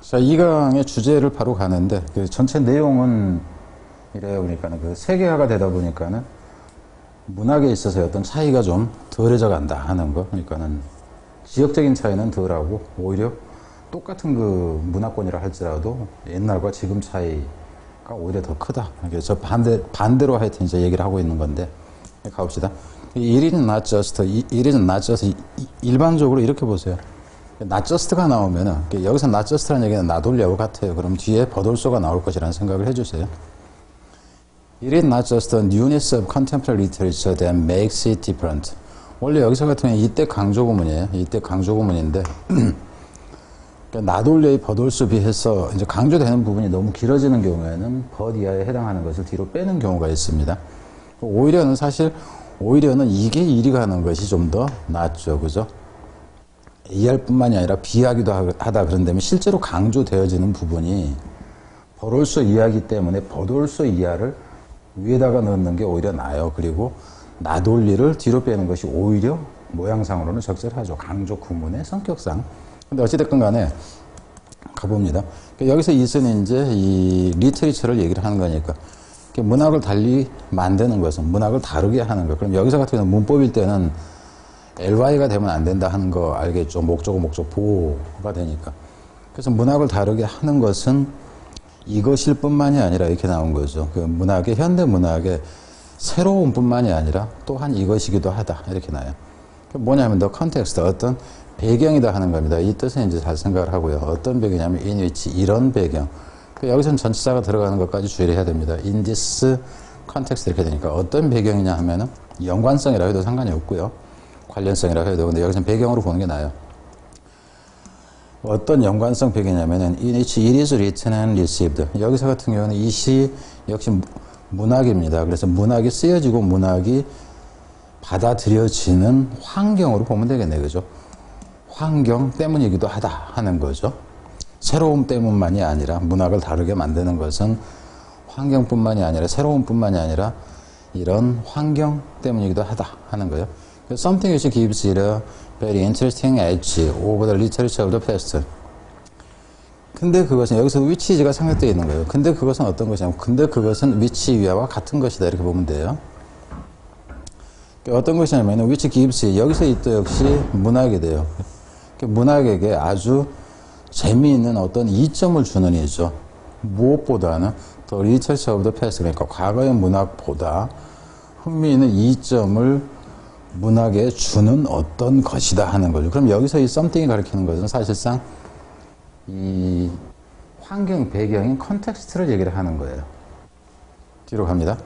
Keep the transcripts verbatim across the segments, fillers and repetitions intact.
자, 이 강의 주제를 바로 가는데, 그 전체 내용은 이래요. 그러니까는 그 세계화가 되다 보니까는 문학에 있어서 어떤 차이가 좀 덜해져 간다 하는 거. 그러니까는 지역적인 차이는 덜하고 오히려 똑같은 그 문화권이라 할지라도 옛날과 지금 차이가 오히려 더 크다. 저 반대, 반대로 하여튼 이제 얘기를 하고 있는 건데, 가봅시다. It is not just, it is not just, 일반적으로 이렇게 보세요. not just가 나오면은, 여기서 not just라는 얘기는 나돌려고 같아요. 그럼 뒤에 버돌소가 나올 것이라는 생각을 해주세요. It is not just the newness of contemporary literature that makes it different. 원래 여기서 같은 경우는 이때 강조구문이에요. 이때 강조구문인데, 그러니까 나돌려의 버돌소 비해서 이제 강조되는 부분이 너무 길어지는 경우에는 벗 이하에 해당하는 것을 뒤로 빼는 경우가 있습니다. 오히려는 사실, 오히려는 이게 이리 가는 것이 좀 더 낫죠. 그죠? A할 뿐만이 아니라 B하기도 하다 그런다면 실제로 강조되어지는 부분이 버돌소 이하기 때문에 버돌소 이하를 위에다가 넣는 게 오히려 나아요. 그리고 나돌리를 뒤로 빼는 것이 오히려 모양상으로는 적절하죠. 강조 구문의 성격상. 근데 어찌됐건 간에 가봅니다. 여기서 이것은 이제 이 리터리처를 얘기를 하는 거니까 문학을 달리 만드는 것은 문학을 다르게 하는 것. 그럼 여기서 같은 경우는 문법일 때는 엘와이가 되면 안 된다 하는 거 알겠죠. 목적어, 목적 보호가 되니까. 그래서 문학을 다르게 하는 것은 이것일 뿐만이 아니라 이렇게 나온 거죠. 그 문학의, 현대 문학의 새로운 뿐만이 아니라 또한 이것이기도 하다. 이렇게 나와요. 뭐냐면 the context, 어떤 배경이다 하는 겁니다. 이 뜻은 이제 잘 생각을 하고요. 어떤 배경이냐면 in which, 이런 배경. 여기서는 전치사가 들어가는 것까지 주의를 해야 됩니다. in this context 이렇게 되니까 어떤 배경이냐 하면은 연관성이라고 해도 상관이 없고요. 관련성이라고 해도. 근데 여기서는 배경으로 보는 게 나아요. 어떤 연관성 배경이냐면은 in which it is written and received. 여기서 같은 경우는 이 시 역시 문학입니다. 그래서 문학이 쓰여지고 문학이 받아들여지는 환경으로 보면 되겠네요. 그죠? 환경 때문이기도 하다 하는 거죠. 새로움 때문만이 아니라 문학을 다르게 만드는 것은 환경뿐만이 아니라 새로움뿐만이 아니라 이런 환경 때문이기도 하다 하는 거예요. Something which gives it a very interesting edge over the literature of the past. 근데 그것은 여기서 which가 생략되어 있는 거예요. 근데 그것은 어떤 것이냐면 근데 그것은 which 위와 같은 것이다 이렇게 보면 돼요. 어떤 것이냐면 which gives it, 여기서 이 또 역시 문학이 돼요. 문학에게 아주 재미있는 어떤 이점을 주는 이죠. 무엇보다는 더 literature of the past, 그러니까 과거의 문학보다 흥미있는 이점을 문학에 주는 어떤 것이다 하는 거죠. 그럼 여기서 이 something이 가리키는 것은 사실상 이 환경 배경인 컨텍스트를 얘기를 하는 거예요. 뒤로 갑니다.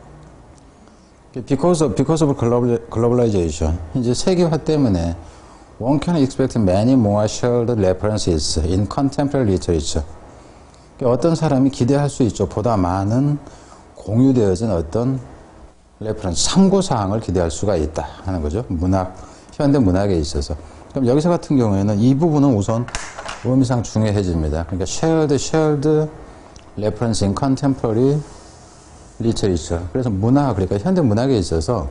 Because of, because of globalization, 이제 세계화 때문에 one can expect many more shared references in contemporary literature. 어떤 사람이 기대할 수 있죠. 보다 많은 공유되어진 어떤 레퍼런스, 참고사항을 기대할 수가 있다 하는 거죠. 문학, 현대 문학에 있어서. 그럼 여기서 같은 경우에는 이 부분은 우선 의미상 중요해집니다. 그러니까 shared, shared reference in contemporary literature. 그래서 문학, 그러니까 현대 문학에 있어서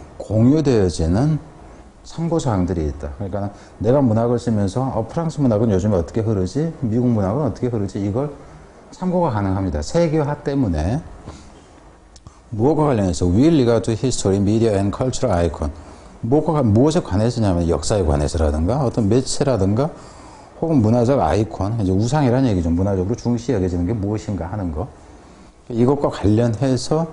공유되어지는 참고사항들이 있다. 그러니까 내가 문학을 쓰면서 어, 프랑스 문학은 요즘에 어떻게 흐르지? 미국 문학은 어떻게 흐르지? 이걸 참고가 가능합니다. 세계화 때문에. 무엇과 관련해서 with regard to history, media and cultural icon. 무엇과, 무엇에 관해서냐면 역사에 관해서라든가 어떤 매체라든가 혹은 문화적 아이콘, 이제 우상이라는 얘기죠. 문화적으로 중시 여겨지는 게 무엇인가 하는 거. 이것과 관련해서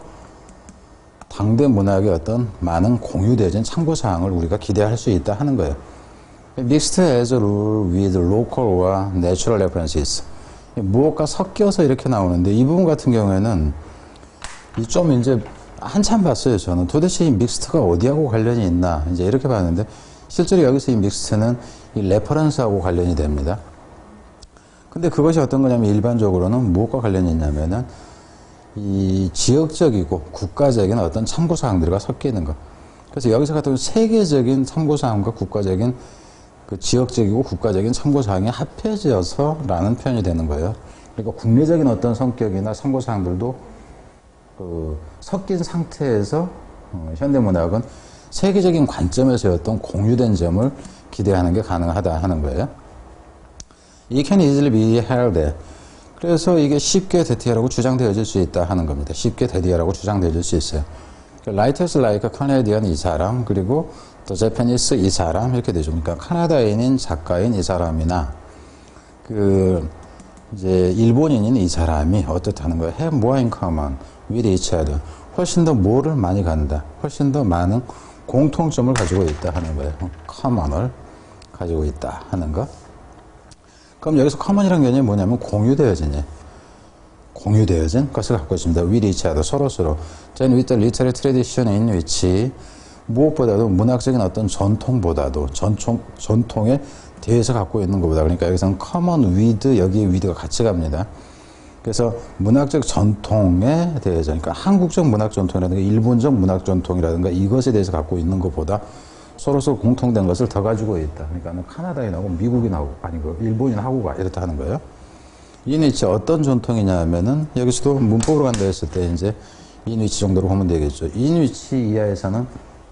당대 문학의 어떤 많은 공유되어진 참고사항을 우리가 기대할 수 있다 하는 거예요. Mixed as a rule with local과 natural references. 무엇과 섞여서 이렇게 나오는데 이 부분 같은 경우에는 좀 이제 한참 봤어요. 저는 도대체 이 믹스트가 어디하고 관련이 있나 이제 이렇게 봤는데 실제로 여기서 이 믹스트는 이 레퍼런스하고 관련이 됩니다. 근데 그것이 어떤 거냐면 일반적으로는 무엇과 관련이 있냐면은 이 지역적이고 국가적인 어떤 참고사항들과 섞여 있는 것. 그래서 여기서 같은 경우 세계적인 참고사항과 국가적인 그 지역적이고 국가적인 참고사항이 합해져서 라는 표현이 되는 거예요. 그러니까 국내적인 어떤 성격이나 참고사항들도 그 섞인 상태에서 어, 현대문학은 세계적인 관점에서의 어떤 공유된 점을 기대하는 게 가능하다 하는 거예요. It can easily be held. 그래서 이게 쉽게 대티어라고 주장되어질 수 있다 하는 겁니다. 쉽게 대티어라고 주장되어질 수 있어요. Writers like Canadian 이 사람, 그리고 The Japanese 이 사람, 이렇게 되죠. 그러니까 카나다인인 작가인 이 사람이나 그 이제 일본인인 이 사람이 어떻다는 거예요? Have more in common with each other. 훨씬 더 뭐를 많이 간다. 훨씬 더 많은 공통점을 가지고 있다 하는 거예요. common을 가지고 있다 하는 거. 그럼 여기서 common이라는 개념이 뭐냐면 공유되어진, 공유되어진 것을 갖고 있습니다. with each other, 서로서로. Then with the literary tradition in which 무엇보다도 문학적인 어떤 전통보다도 전통, 전통에 대해서 갖고 있는 것보다. 그러니까 여기서는 common with, 여기에 with가 같이 갑니다. 그래서 문학적 전통에 대해서, 그러니까 한국적 문학 전통이라든가 일본적 문학 전통이라든가 이것에 대해서 갖고 있는 것보다 서로서로 공통된 것을 더 가지고 있다. 그러니까 카나다인하고 미국인하고, 아니고 일본인하고가 이렇다 하는 거예요. 이니치 어떤 전통이냐 하면은 여기서도 문법으로 간다 했을 때 이제 이니치 정도로 보면 되겠죠. 이니치 이하에서는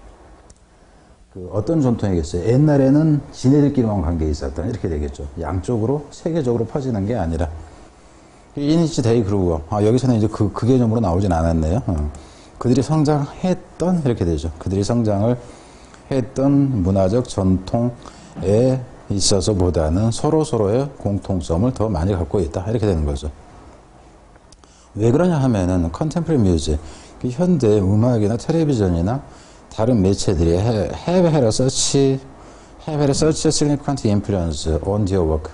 그 어떤 전통이겠어요? 옛날에는 지네들끼리만 관계에 있었던, 이렇게 되겠죠. 양쪽으로 세계적으로 퍼지는 게 아니라. 이니치 데이 그러고, 아, 여기서는 이제 그, 그 개념으로 나오진 않았네요. 어. 그들이 성장했던, 이렇게 되죠. 그들이 성장을 했던 문화적 전통에 있어서보다는 서로서로의 공통점을 더 많이 갖고 있다. 이렇게 되는 거죠. 왜 그러냐 하면은, 컨템포리 뮤직, 현대 음악이나 텔레비전이나 다른 매체들이 have had such, have had such a significant influence on their work.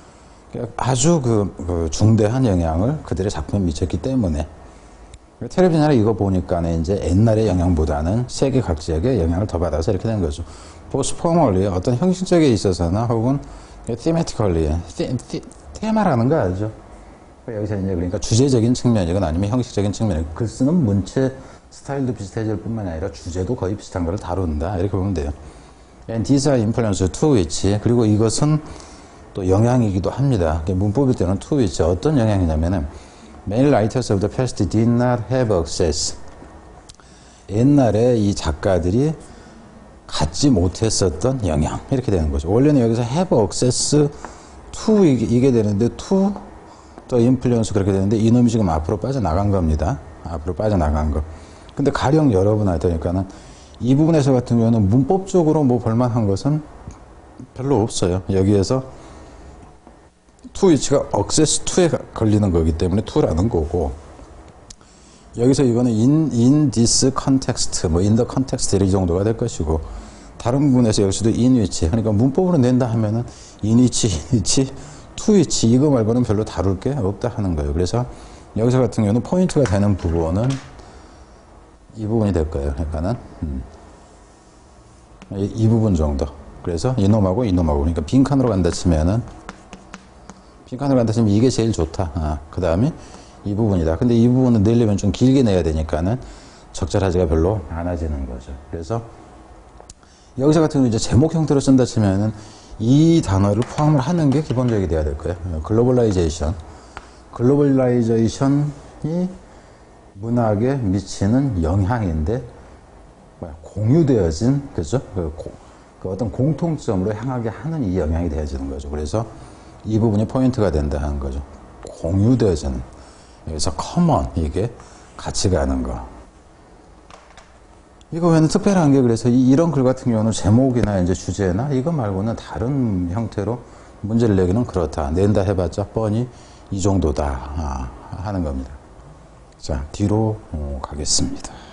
아주 그, 그 중대한 영향을 그들의 작품에 미쳤기 때문에. 텔레비전이나 이거 보니까 이제 옛날의 영향보다는 세계 각 지역의 영향을 더 받아서 이렇게 된 거죠. 보스 포멀리 어떤 형식적에 있어서나 혹은 thematically, 테마라는 거 알죠? 여기서 이제 그러니까 주제적인 측면이건 아니면 형식적인 측면이건 글 쓰는 문체 스타일도 비슷해질 뿐만 아니라 주제도 거의 비슷한 걸 다룬다. 이렇게 보면 돼요. And these are influence to which, 그리고 이것은 또 영향이기도 합니다. 문법일 때는 to which 어떤 영향이냐면은 many writers of the past did not have access. 옛날에 이 작가들이 갖지 못했었던 영향, 이렇게 되는 거죠. 원래는 여기서 have access to 이게 되는데 to the influence 그렇게 되는데 이놈이 지금 앞으로 빠져나간 겁니다. 앞으로 빠져나간 거. 근데 가령 여러분한테 그러니까는 이 부분에서 같은 경우는 문법적으로 뭐 볼만한 것은 별로 없어요. 여기에서 to which가 access to에 걸리는 거기 때문에 to라는 거고, 여기서 이거는 in, in this context, 뭐 in the context 이 정도가 될 것이고, 다른 부분에서 여기서도 in which, 그러니까 문법으로 낸다 하면은 in which, in which, to which 이거 말고는 별로 다룰 게 없다 하는 거예요. 그래서 여기서 같은 경우는 포인트가 되는 부분은 이 부분이 될 거예요. 그러니까는 음. 이, 이 부분 정도. 그래서 이놈하고 이놈하고, 그러니까 빈칸으로 간다 치면은 빈칸으로 간다 치면 이게 제일 좋다. 아, 그 다음에 이 부분이다. 근데 이 부분은 내려면 좀 길게 내야 되니까는 적절하지가 별로 않아지는 거죠. 그래서 여기서 같은 경우 이제 제목 형태로 쓴다 치면은 이 단어를 포함을 하는 게 기본적이 돼야 될 거예요. 글로벌라이제이션. 글로벌라이제이션이 문학에 미치는 영향인데 공유되어진, 그죠? 그, 그 어떤 공통점으로 향하게 하는 이 영향이 되어지는 거죠. 그래서 이 부분이 포인트가 된다 하는 거죠. 공유되어진, 여기서 common, 이게 같이 가는 거. 이거 왜는 특별한 게, 그래서 이, 이런 글 같은 경우는 제목이나 이제 주제나 이거 말고는 다른 형태로 문제를 내기는 그렇다. 낸다 해봤자 뻔히 이 정도다. 아, 하는 겁니다. 자, 뒤로 어, 가겠습니다.